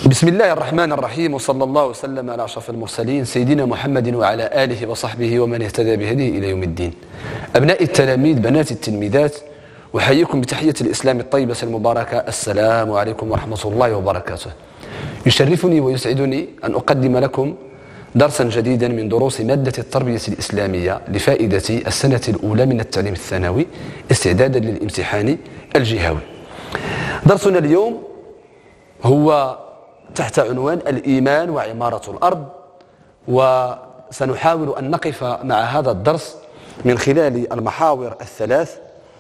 بسم الله الرحمن الرحيم، وصلى الله وسلم على أشرف المرسلين سيدنا محمد وعلى آله وصحبه ومن اهتدى بهديه إلى يوم الدين. أبناء التلاميذ، بنات التلميذات، أحييكم بتحية الإسلام الطيبة المباركة. السلام عليكم ورحمة الله وبركاته. يشرفني ويسعدني أن أقدم لكم درسا جديدا من دروس مادة التربية الإسلامية لفائدة السنة الأولى من التعليم الثانوي استعدادا للامتحان الجهوي. درسنا اليوم هو تحت عنوان الإيمان وعمارة الأرض، وسنحاول أن نقف مع هذا الدرس من خلال المحاور الثلاث،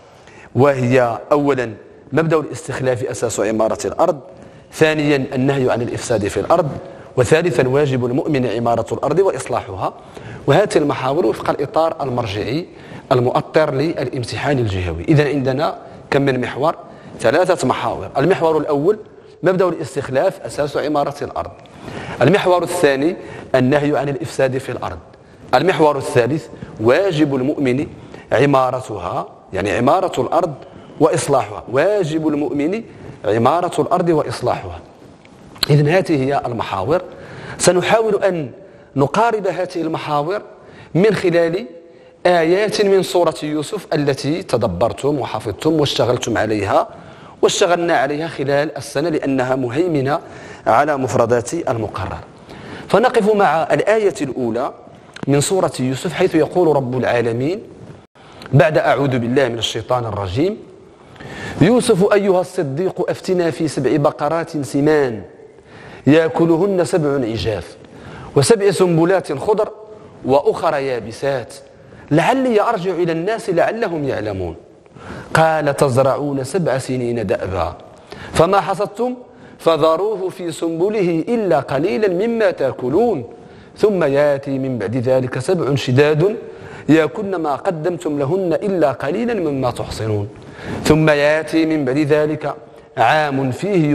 وهي أولا مبدأ الاستخلاف أساس عمارة الأرض، ثانيا النهي عن الإفساد في الأرض، وثالثا واجب المؤمن عمارة الأرض وإصلاحها. وهذه المحاور وفق الإطار المرجعي المؤطر للامتحان الجهوي. إذن عندنا كم من محور؟ 3 محاور. المحور الأول مبدأ الاستخلاف أساس عمارة الأرض. المحور الثاني النهي عن الإفساد في الأرض. المحور الثالث واجب المؤمن عمارتها، يعني عمارة الأرض وإصلاحها. واجب المؤمن عمارة الأرض وإصلاحها. إذن هذه هي المحاور. سنحاول أن نقارب هذه المحاور من خلال آيات من سورة يوسف التي تدبرتم وحفظتم واشتغلتم عليها واشتغلنا عليها خلال السنة لأنها مهيمنة على مفردات المقرر. فنقف مع الآية الأولى من سورة يوسف، حيث يقول رب العالمين بعد أعوذ بالله من الشيطان الرجيم: يوسف أيها الصديق أفتنا في 7 بقرات سمان يأكلهن 7 عجاف و7 سنبلات خضر وأخر يابسات لعلي أرجع إلى الناس لعلهم يعلمون. قال تزرعون 7 سنين دأبا فما حصدتم فذروه في سنبله إلا قليلا مما تأكلون ثم يأتي من بعد ذلك 7 شداد يأكلن ما قدمتم لهن إلا قليلا مما تحصنون ثم يأتي من بعد ذلك عام فيه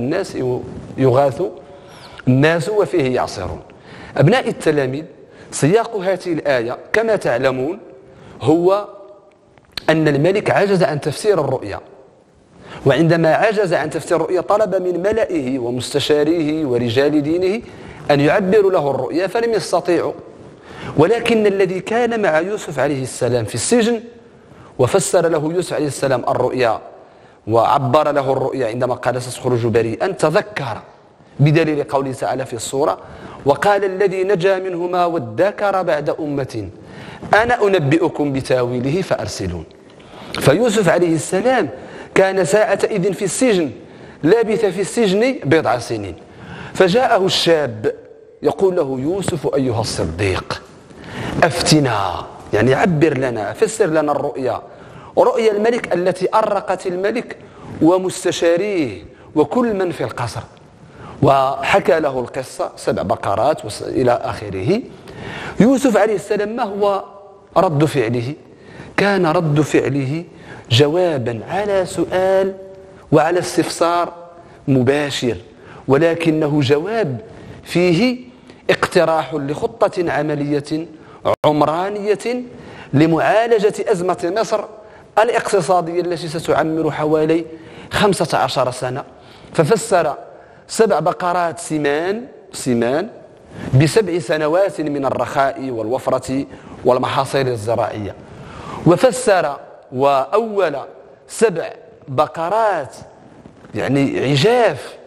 يغاث الناس وفيه يعصرون. أبناء التلاميذ، سياق هذه الآية كما تعلمون هو أن الملك عجز عن تفسير الرؤيا، وعندما عجز عن تفسير الرؤيا طلب من ملئه ومستشاريه ورجال دينه أن يعبروا له الرؤيا فلم يستطيعوا. ولكن الذي كان مع يوسف عليه السلام في السجن وفسر له يوسف عليه السلام الرؤيا وعبر له الرؤيا عندما قال ستخرج بريئا تذكر بدليل قوله تعالى في السورة: وقال الذي نجا منهما وادكر بعد أمة أنا أنبئكم بتاويله فأرسلون. فيوسف عليه السلام كان ساعتئذ في السجن، لابث في السجن 10 سنين، فجاءه الشاب يقول له: يوسف أيها الصديق أفتنا، يعني عبر لنا، فسر لنا الرؤيا، رؤيا الملك التي أرقت الملك ومستشاريه وكل من في القصر. وحكى له القصة 7 بقرات إلى آخره. يوسف عليه السلام ما هو رد فعله؟ كان رد فعله جوابا على سؤال وعلى استفسار مباشر، ولكنه جواب فيه اقتراح لخطة عملية عمرانية لمعالجة أزمة مصر الاقتصادية التي ستعمر حوالي 15 سنة. ففسر 7 بقرات سمان ب7 سنوات من الرخاء والوفرة والمحاصيل الزراعية، وفسر وأول 7 بقرات يعني عجاف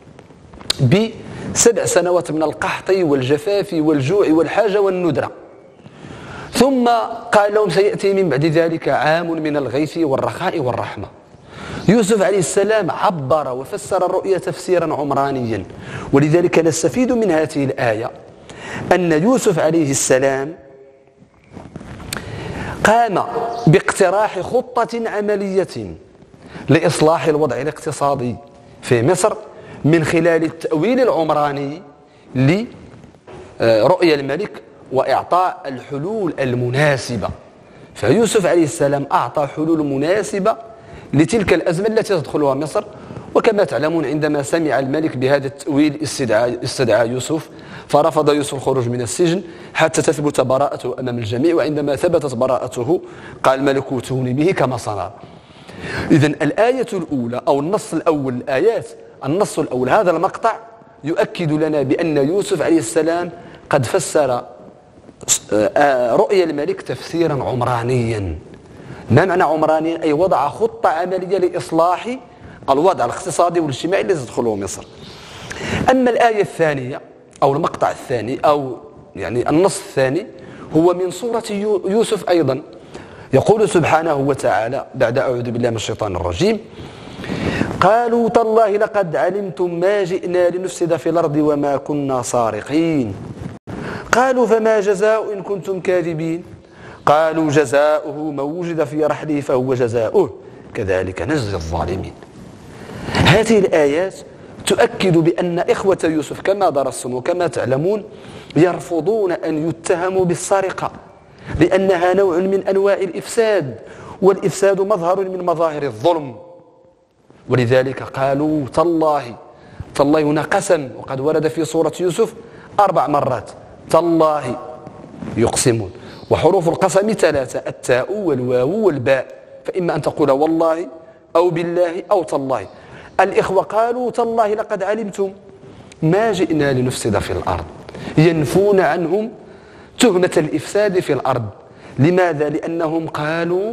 ب7 سنوات من القحط والجفاف والجوع والحاجة والندرة. ثم قال لهم سيأتي من بعد ذلك عام من الغيث والرخاء والرحمة. يوسف عليه السلام عبر وفسر الرؤيا تفسيرا عمرانيا. ولذلك نستفيد من هذه الآية أن يوسف عليه السلام قام باقتراح خطة عملية لإصلاح الوضع الاقتصادي في مصر من خلال التأويل العمراني لرؤيا الملك وإعطاء الحلول المناسبة. فيوسف عليه السلام أعطى حلول مناسبة لتلك الأزمة التي تدخلها مصر. وكما تعلمون عندما سمع الملك بهذا التأويل استدعى يوسف، فرفض يوسف الخروج من السجن حتى تثبت براءته أمام الجميع. وعندما ثبتت براءته قال الملك ائتوني به كما صنع. إذن الآية الأولى أو النص الأول الآيات، النص الأول هذا المقطع يؤكد لنا بأن يوسف عليه السلام قد فسر رؤيا الملك تفسيرا عمرانيا. ما معنى عمرانيا؟ أي وضع خطة عملية لإصلاح الوضع الاقتصادي والاجتماعي الذي تدخله مصر. أما الآية الثانية أو المقطع الثاني أو يعني النص الثاني هو من سورة يوسف أيضا. يقول سبحانه وتعالى بعد أعوذ بالله من الشيطان الرجيم: قالوا تالله لقد علمتم ما جئنا لنفسد في الأرض وما كنا سارقين. قالوا فما جزاء إن كنتم كاذبين. قالوا جزاؤه من وجد في رحله فهو جزاؤه كذلك نجزي الظالمين. هذه الآيات تؤكد بأن إخوة يوسف كما درستم وكما تعلمون يرفضون أن يتهموا بالسرقة، لأنها نوع من أنواع الإفساد، والإفساد مظهر من مظاهر الظلم. ولذلك قالوا تالله. تالله هنا قسم، وقد ورد في سورة يوسف 4 مرات تالله يقسمون، وحروف القسم 3: التاء والواو والباء، فإما أن تقول والله أو بالله أو تالله. الإخوة قالوا تالله لقد علمتم ما جئنا لنفسد في الأرض، ينفون عنهم تهمة الإفساد في الأرض. لماذا؟ لأنهم قالوا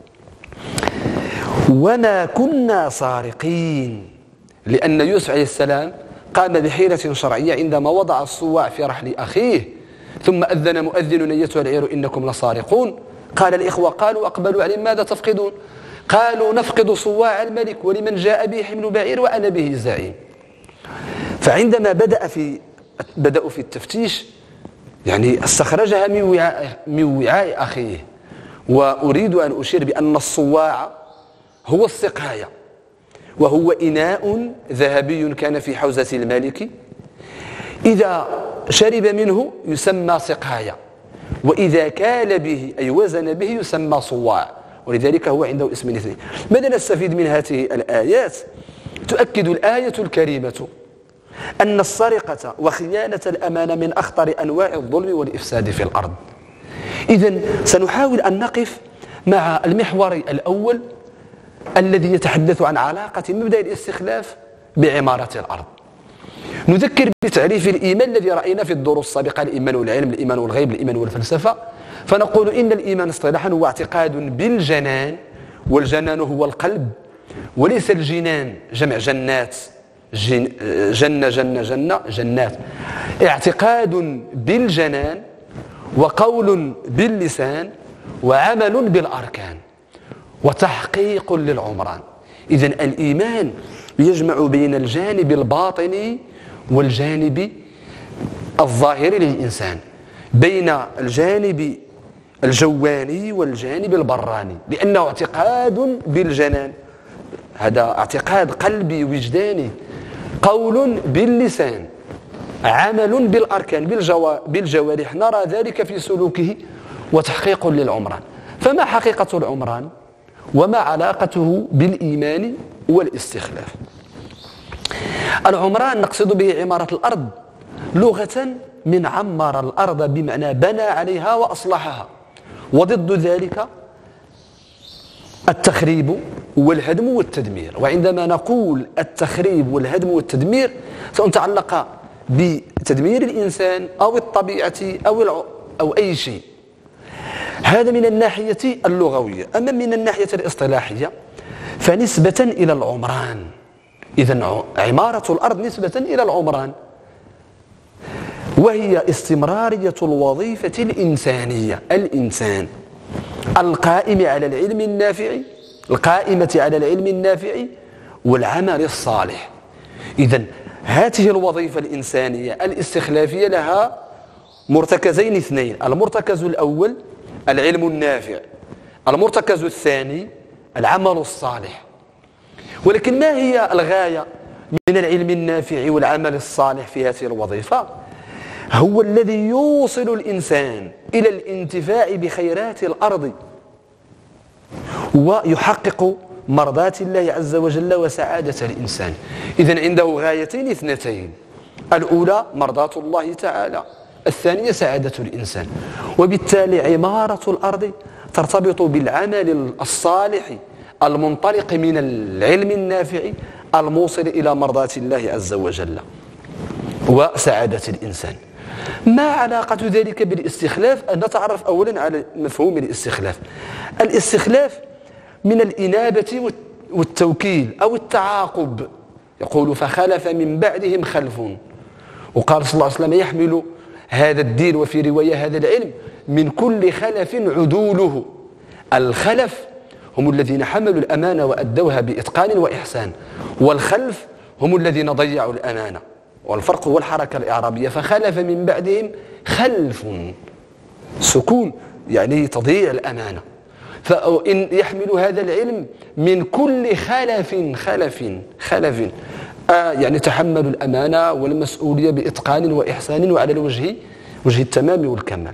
وما كنا سارقين، لأن يوسف عليه السلام قام بحيلة شرعية عندما وضع الصواع في رحل أخيه ثم أذن مؤذن أيتها العير إنكم لسارقون. قال الإخوة قالوا أقبلوا عليهم ماذا تفقدون؟ قالوا نفقد صواع الملك ولمن جاء به حمل بعير وأنا به زعيم. فعندما بدأوا في التفتيش يعني استخرجها من وعاء أخيه. وأريد أن أشير بأن الصواع هو السقاية، وهو إناء ذهبي كان في حوزة الملك، إذا شرب منه يسمى سقاية، وإذا كال به أي وزن به يسمى صواع، ولذلك هو عنده اسمين اثنين. ماذا نستفيد من هذه الآيات؟ تؤكد الآية الكريمة أن السرقة وخيانة الأمانة من أخطر أنواع الظلم والإفساد في الأرض. إذن سنحاول أن نقف مع المحور الأول الذي يتحدث عن علاقة مبدأ الاستخلاف بعمارة الأرض. نذكر بتعريف الإيمان الذي رأينا في الدروس السابقة: الإيمان والعلم، الإيمان والغيب، الإيمان والفلسفة. فنقول إن الإيمان اصطلاحا هو اعتقاد بالجنان، والجنان هو القلب وليس الجنان جمع جنات، جنات. اعتقاد بالجنان وقول باللسان وعمل بالأركان وتحقيق للعمران. إذن الإيمان يجمع بين الجانب الباطني والجانب الظاهري للإنسان، بين الجانب الجواني والجانب البراني، لأنه اعتقاد بالجنان، هذا اعتقاد قلبي وجداني، قول باللسان، عمل بالأركان بالجوارح نرى ذلك في سلوكه، وتحقيق للعمران. فما حقيقة العمران وما علاقته بالإيمان والاستخلاف؟ العمران نقصد به عمارة الأرض لغة من عمر الأرض بمعنى بنى عليها وأصلحها، وضد ذلك التخريب والهدم والتدمير. وعندما نقول التخريب والهدم والتدمير سنتعلق بتدمير الإنسان أو الطبيعة أو أي شيء. هذا من الناحية اللغوية. أما من الناحية الاصطلاحية فنسبة إلى العمران. إذن عمارة الأرض نسبة إلى العمران، وهي استمرارية الوظيفة الإنسانية، الإنسان القائمة على العلم النافع والعمل الصالح. إذن هذه الوظيفة الإنسانية الاستخلافية لها مرتكزين اثنين: المرتكز الأول العلم النافع، المرتكز الثاني العمل الصالح. ولكن ما هي الغاية من العلم النافع والعمل الصالح في هذه الوظيفة؟ هو الذي يوصل الإنسان إلى الانتفاع بخيرات الأرض ويحقق مرضات الله عز وجل وسعادة الإنسان. إذن عنده غايتين اثنتين: الأولى مرضات الله تعالى، الثانية سعادة الإنسان. وبالتالي عمارة الأرض ترتبط بالعمل الصالح المنطلق من العلم النافع الموصل إلى مرضات الله عز وجل. وسعادة الإنسان. ما علاقة ذلك بالاستخلاف؟ أن نتعرف أولا على مفهوم الاستخلاف. الاستخلاف من الإنابة والتوكيل أو التعاقب. يقول فخلف من بعدهم خلف، وقال صلى الله عليه وسلم يحمل هذا الدين وفي رواية هذا العلم من كل خلف عدوله. الخلف هم الذين حملوا الأمانة وأدوها بإتقان وإحسان، والخلف هم الذين ضيعوا الأمانة. والفرق هو الحركة الإعرابية. فخلف من بعدهم خلف، سكون يعني تضييع الأمانة. فإن يحمل هذا العلم من كل خلف يعني تحملوا الأمانة والمسؤولية بإتقان وإحسان وعلى وجه التمام والكمال.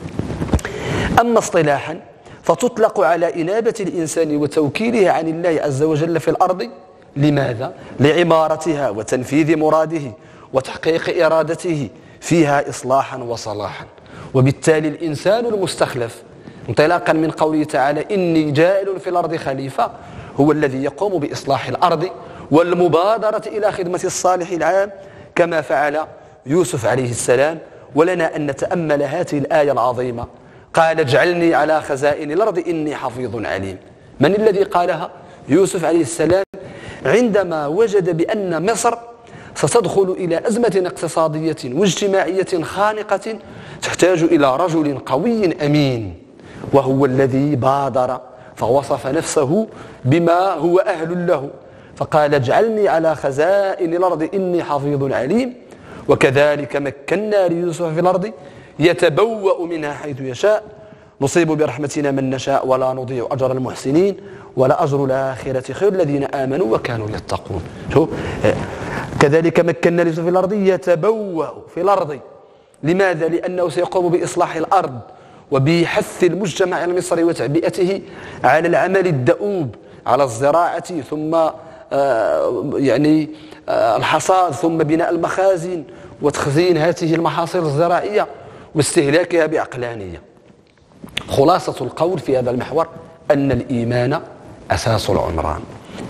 أما اصطلاحا فتطلق على إنابة الإنسان وتوكيله عن الله عز وجل في الأرض. لماذا؟ لعمارتها وتنفيذ مراده وتحقيق إرادته فيها إصلاحا وصلاحا. وبالتالي الإنسان المستخلف انطلاقا من قوله تعالى إني جائل في الأرض خليفة هو الذي يقوم بإصلاح الأرض والمبادرة إلى خدمة الصالح العام كما فعل يوسف عليه السلام. ولنا أن نتأمل هذه الآية العظيمة. قال اجعلني على خزائن الأرض إني حفيظ عليم. من الذي قالها؟ يوسف عليه السلام، عندما وجد بأن مصر ستدخل إلى أزمة اقتصادية واجتماعية خانقة تحتاج إلى رجل قوي أمين، وهو الذي بادر فوصف نفسه بما هو أهل له، فقال اجعلني على خزائن الأرض إني حفيظ عليم. وكذلك مكنا ليوسف في الأرض يتبوأ منها حيث يشاء نصيب برحمتنا من نشاء ولا نضيع أجر المحسنين ولأجر الآخرة خير الذين آمنوا وكانوا يتقون. كذلك مكنا ليوسف في الأرض يتبوأ في الأرض. لماذا؟ لأنه سيقوم بإصلاح الأرض وبحث المجتمع المصري وتعبئته على العمل الدؤوب على الزراعة ثم الحصاد ثم بناء المخازن وتخزين هذه المحاصيل الزراعية واستهلاكها بعقلانية. خلاصة القول في هذا المحور أن الإيمان أساس العمران.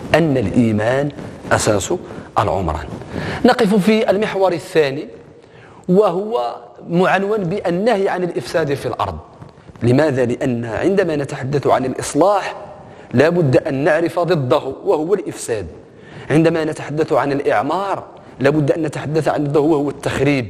نقف في المحور الثاني وهو معنون بالنهي عن الإفساد في الأرض. لماذا؟ لأن عندما نتحدث عن الإصلاح لا بد أن نعرف ضده وهو الإفساد. عندما نتحدث عن الإعمار لا بد أن نتحدث عن ضده وهو التخريب.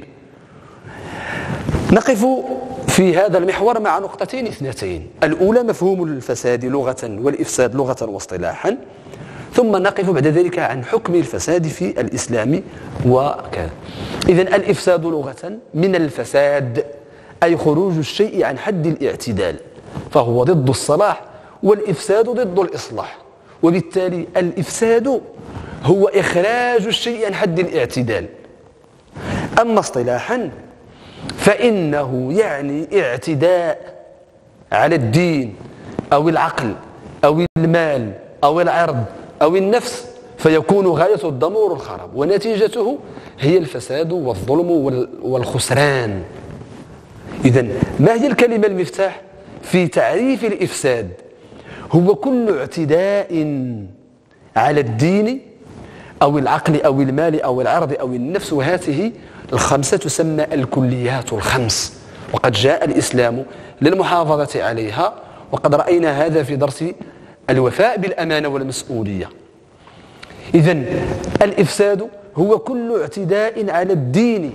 نقف في هذا المحور مع نقطتين اثنتين. الأولى مفهوم الفساد لغة والإفساد لغة واصطلاحا، ثم نقف بعد ذلك عن حكم الفساد في الإسلام وكذا. إذن الإفساد لغة من الفساد أي خروج الشيء عن حد الاعتدال، فهو ضد الصلاح والإفساد ضد الإصلاح. وبالتالي الإفساد هو إخراج الشيء عن حد الاعتدال. أما اصطلاحا فإنه يعني اعتداء على الدين أو العقل أو المال أو العرض أو النفس، فيكون غاية الدمور الخراب ونتيجته هي الفساد والظلم والخسران. إذن ما هي الكلمة المفتاح في تعريف الإفساد؟ هو كل اعتداء على الدين أو العقل أو المال أو العرض أو النفس، وهذه الخمسة تسمى الكليات الخمس، وقد جاء الإسلام للمحافظة عليها، وقد رأينا هذا في درس الوفاء بالأمانة والمسؤولية. إذن الإفساد هو كل اعتداء على الدين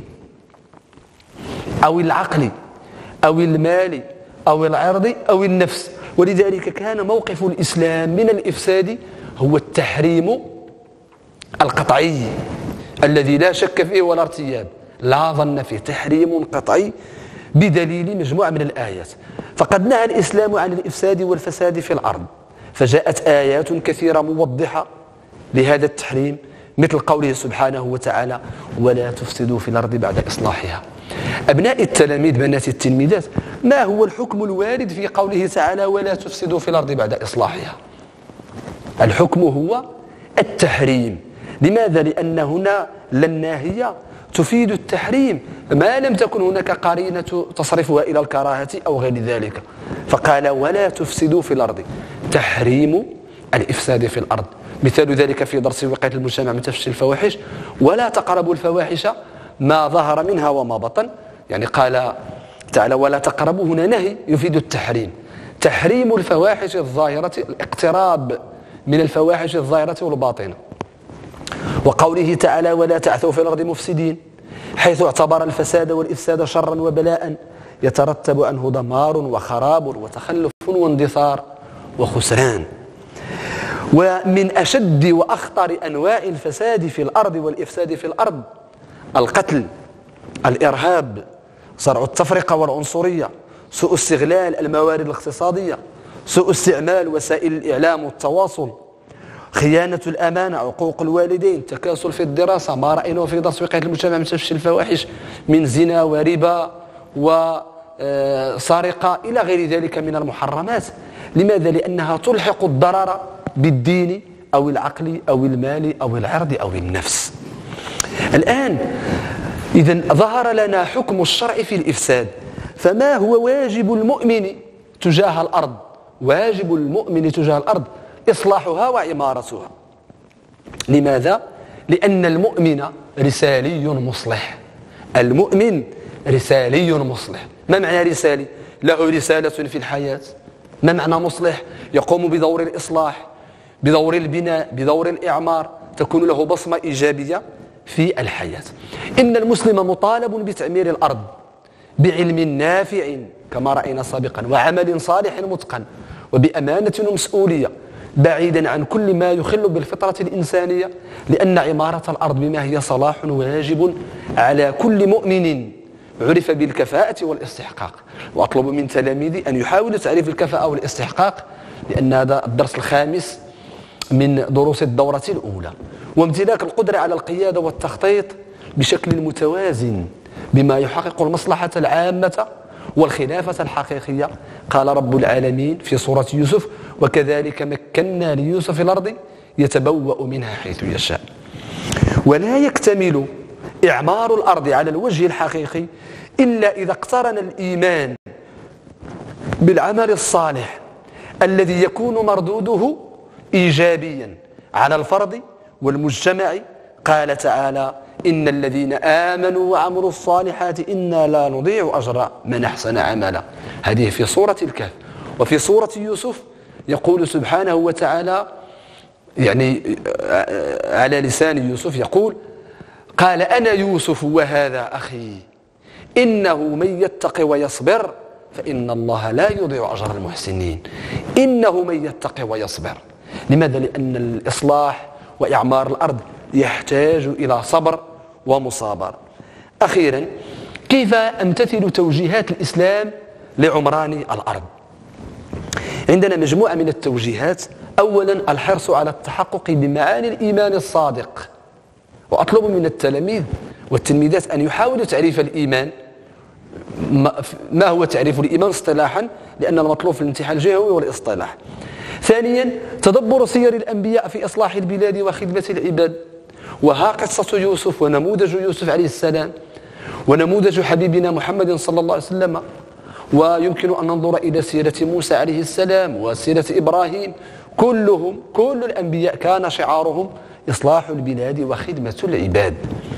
أو العقل أو المال أو العرض أو النفس. ولذلك كان موقف الإسلام من الإفساد هو التحريم القطعي الذي لا شك فيه ولا ارتياب، لا ظن فيه، تحريم قطعي بدليل مجموعة من الآيات. فقد نهى الإسلام عن الإفساد والفساد في الأرض، فجاءت آيات كثيرة موضحة لهذا التحريم، مثل قوله سبحانه وتعالى ولا تفسدوا في الأرض بعد إصلاحها. أبناء التلاميذ بنات التلميذات، ما هو الحكم الوارد في قوله تعالى ولا تفسدوا في الأرض بعد إصلاحها؟ الحكم هو التحريم. لماذا؟ لأن هنا الناهية تفيد التحريم ما لم تكن هناك قرينة تصرفها إلى الكراهة أو غير ذلك. فقال ولا تفسدوا في الأرض، تحريم الإفساد في الأرض. مثال ذلك في درس وقاية المجتمع من تفشي الفواحش، ولا تقربوا الفواحش ما ظهر منها وما بطن. يعني قال تعالى ولا تقربوا، هنا نهي يفيد التحريم، تحريم الفواحش الظاهرة، الاقتراب من الفواحش الظاهرة والباطنة. وقوله تعالى ولا تعثوا في الأرض مفسدين، حيث اعتبر الفساد والإفساد شرا وبلاء يترتب عنه دمار وخراب وتخلف واندثار وخسران. ومن أشد وأخطر أنواع الفساد في الأرض والإفساد في الأرض القتل، الإرهاب، صرع التفرقة والعنصرية، سوء استغلال الموارد الاقتصادية، سوء استعمال وسائل الإعلام والتواصل، خيانة الأمانة، عقوق الوالدين، تكاسل في الدراسة، ما رأيناه في تسويقية المجتمع من تفشي الفواحش من زنا وربا وسرقة إلى غير ذلك من المحرمات. لماذا؟ لأنها تلحق الضرر بالدين أو العقل أو المال أو العرض أو النفس. الآن إذن ظهر لنا حكم الشرع في الإفساد، فما هو واجب المؤمن تجاه الأرض؟ واجب المؤمن تجاه الأرض إصلاحها وعمارتها. لماذا؟ لأن المؤمن رسالي مصلح. المؤمن رسالي مصلح. ما معنى رسالي؟ له رسالة في الحياة. ما معنى مصلح؟ يقوم بدور الإصلاح، بدور البناء، بدور الإعمار، تكون له بصمة إيجابية في الحياة. إن المسلم مطالب بتعمير الأرض بعلم نافع كما رأينا سابقا، وعمل صالح متقن، وبأمانة ومسؤولية، بعيدا عن كل ما يخل بالفطرة الإنسانية، لأن عمارة الأرض بما هي صلاح واجب على كل مؤمن عرف بالكفاءة والاستحقاق. وأطلب من تلاميذي أن يحاولوا تعريف الكفاءة والاستحقاق، لأن هذا الدرس الخامس من دروس الدورة الأولى. وامتلاك القدرة على القيادة والتخطيط بشكل متوازن بما يحقق المصلحة العامة والخلافة الحقيقية. قال رب العالمين في سورة يوسف وكذلك مكنا ليوسف في الأرض يتبوأ منها حيث يشاء. ولا يكتمل إعمار الأرض على الوجه الحقيقي إلا إذا اقترن الإيمان بالعمل الصالح الذي يكون مردوده إيجابيا على الفرد والمجتمع. قال تعالى إن الذين آمنوا وعملوا الصالحات إنا لا نضيع أجر من أحسن عملا. هذه في سورة الكهف. وفي سورة يوسف يقول سبحانه وتعالى، يعني على لسان يوسف يقول قال أنا يوسف وهذا أخي إنه من يتق ويصبر فإن الله لا يضيع أجر المحسنين. إنه من يتق ويصبر. لماذا؟ لأن الإصلاح وإعمار الأرض يحتاج إلى صبر ومصابرة. أخيرا، كيف أمتثل توجيهات الإسلام لعمران الأرض؟ عندنا مجموعة من التوجيهات. أولا الحرص على التحقق بمعاني الإيمان الصادق، وأطلب من التلاميذ والتلميذات أن يحاولوا تعريف الإيمان. ما هو تعريف الإيمان اصطلاحا؟ لأن المطلوب في الامتحان الجهوي والاصطلاح. ثانيا تدبر سير الأنبياء في إصلاح البلاد وخدمة العباد. وها قصة يوسف ونموذج يوسف عليه السلام ونموذج حبيبنا محمد صلى الله عليه وسلم. ويمكن أن ننظر إلى سيرة موسى عليه السلام وسيرة إبراهيم. كل الأنبياء كان شعارهم إصلاح البلاد وخدمة العباد.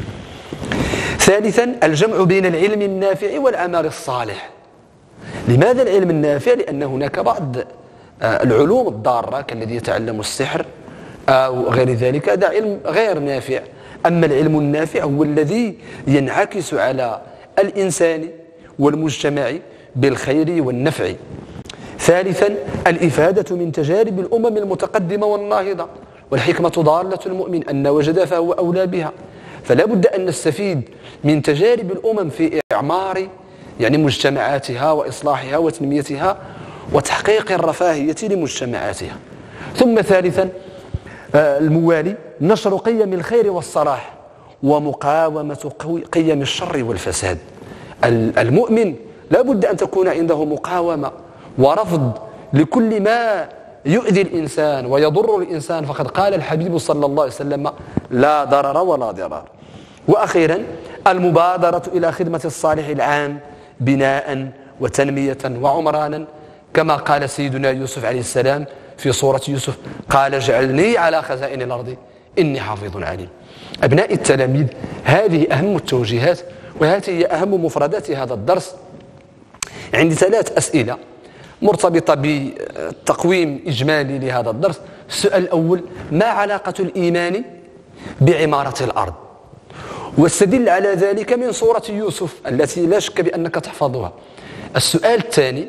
ثالثا الجمع بين العلم النافع والعمل الصالح. لماذا العلم النافع؟ لأن هناك بعض العلوم الضارة كالذي يتعلم السحر أو غير ذلك، هذا علم غير نافع. أما العلم النافع هو الذي ينعكس على الإنسان والمجتمع بالخير والنفع. ثالثا الإفادة من تجارب الأمم المتقدمة والناهضة. والحكمة ضالة المؤمن أن وجد فهو أولى بها. فلا بد أن نستفيد من تجارب الأمم في إعمار يعني مجتمعاتها وإصلاحها وتنميتها وتحقيق الرفاهية لمجتمعاتها. ثم ثالثا الموالي نشر قيم الخير والصلاح ومقاومة قيم الشر والفساد. المؤمن لا بد أن تكون عنده مقاومة ورفض لكل ما يؤذي الإنسان ويضر الإنسان، فقد قال الحبيب صلى الله عليه وسلم لا ضرر ولا ضرار. وأخيرا المبادرة إلى خدمة الصالح العام بناء وتنمية وعمرانا، كما قال سيدنا يوسف عليه السلام في سورة يوسف قال اجعلني على خزائن الأرض إني حفيظ عليم. أبناء التلاميذ، هذه أهم التوجيهات وهذه هي أهم مفردات هذا الدرس. عندي 3 أسئلة مرتبطة بتقويم إجمالي لهذا الدرس. السؤال الأول: ما علاقة الإيمان بعمارة الأرض؟ واستدل على ذلك من سورة يوسف التي لا شك بأنك تحفظها. السؤال الثاني: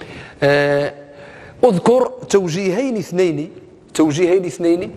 أذكر توجيهين اثنين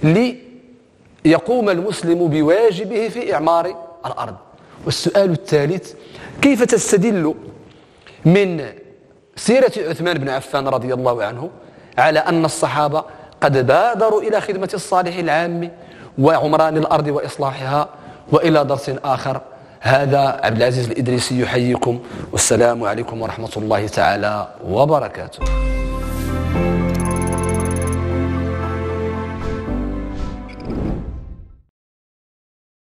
ليقوم المسلم بواجبه في إعمار الأرض. والسؤال الثالث: كيف تستدل من سيرة عثمان بن عفان رضي الله عنه على أن الصحابة قد بادروا إلى خدمة الصالح العام وعمران الأرض وإصلاحها؟ وإلى درس آخر. هذا عبد العزيز الإدريسي يحييكم، والسلام عليكم ورحمة الله تعالى وبركاته.